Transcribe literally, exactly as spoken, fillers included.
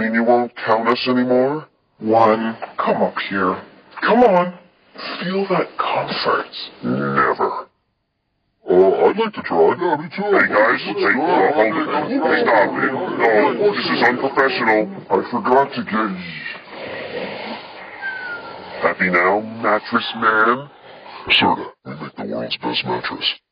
mean you won't count us anymore? One, come up here. Come on. Feel that comfort. Never. Uh, I'd like to try. Yeah, me too. Hey guys, hey, uh, hold it. Hey, stop it. No, this is unprofessional. I forgot to get... Happy now, mattress man? Serta, we make the world's best mattress.